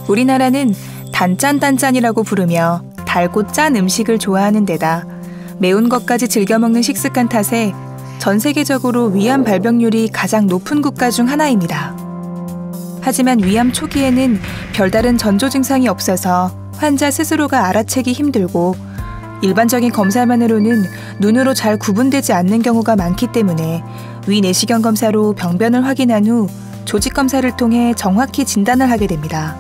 우리나라는 단짠단짠이라고 부르며 달고 짠 음식을 좋아하는 데다 매운 것까지 즐겨 먹는 식습관 탓에 전 세계적으로 위암 발병률이 가장 높은 국가 중 하나입니다. 하지만 위암 초기에는 별다른 전조 증상이 없어서 환자 스스로가 알아채기 힘들고 일반적인 검사만으로는 눈으로 잘 구분되지 않는 경우가 많기 때문에 위내시경 검사로 병변을 확인한 후 조직 검사를 통해 정확히 진단을 하게 됩니다.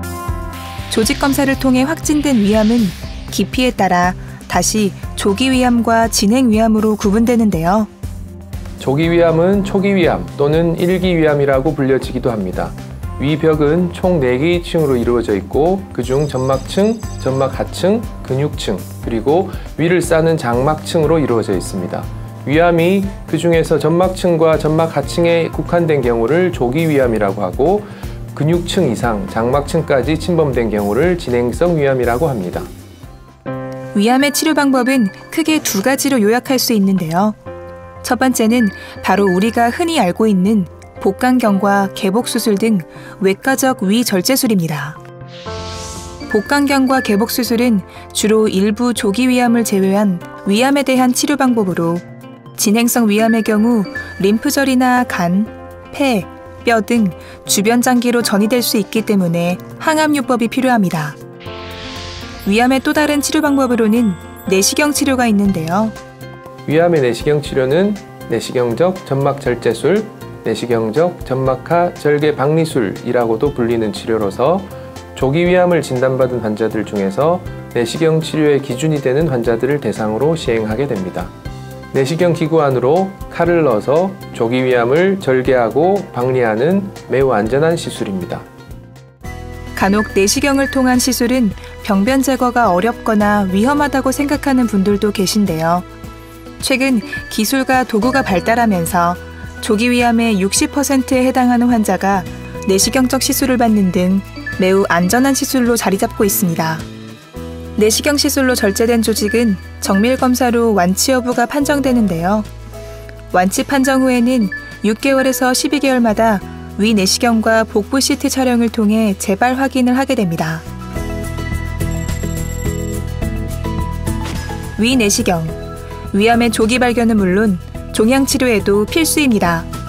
조직 검사를 통해 확진된 위암은 깊이에 따라 다시 조기 위암과 진행 위암으로 구분되는데요. 조기 위암은 초기 위암 또는 일기 위암이라고 불려지기도 합니다. 위벽은 총 4개의 층으로 이루어져 있고 그중 점막층, 점막 하층, 근육층, 그리고 위를 싸는 장막층으로 이루어져 있습니다. 위암이 그 중에서 점막층과 점막 하층에 국한된 경우를 조기 위암이라고 하고 근육층 이상, 장막층까지 침범된 경우를 진행성 위암이라고 합니다. 위암의 치료 방법은 크게 2가지로 요약할 수 있는데요. 첫 번째는 바로 우리가 흔히 알고 있는 복강경과 개복수술 등 외과적 위절제술입니다. 복강경과 개복수술은 주로 일부 조기 위암을 제외한 위암에 대한 치료 방법으로 진행성 위암의 경우 림프절이나 간, 폐, 뼈 등 주변 장기로 전이될 수 있기 때문에 항암요법이 필요합니다. 위암의 또 다른 치료 방법으로는 내시경 치료가 있는데요. 위암의 내시경 치료는 내시경적 점막절제술, 내시경적 점막하 절개 박리술이라고도 불리는 치료로서 조기 위암을 진단받은 환자들 중에서 내시경 치료의 기준이 되는 환자들을 대상으로 시행하게 됩니다. 내시경 기구 안으로 칼을 넣어서 조기 위암을 절개하고 박리하는 매우 안전한 시술입니다. 간혹 내시경을 통한 시술은 병변 제거가 어렵거나 위험하다고 생각하는 분들도 계신데요. 최근 기술과 도구가 발달하면서 조기 위암의 60%에 해당하는 환자가 내시경적 시술을 받는 등 매우 안전한 시술로 자리 잡고 있습니다. 내시경 시술로 절제된 조직은 정밀 검사로 완치 여부가 판정되는데요. 완치 판정 후에는 6개월에서 12개월마다 위내시경과 복부 CT 촬영을 통해 재발 확인을 하게 됩니다. 위내시경, 위암의 조기 발견은 물론 종양 치료에도 필수입니다.